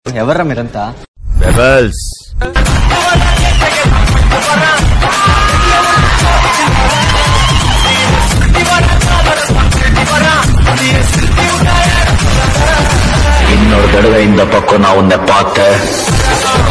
ఎవర్రా మీరంతా? రెబల్స్. இன்னொரு தடவை இந்த பக்கம் நான் உன்னை பார்த்த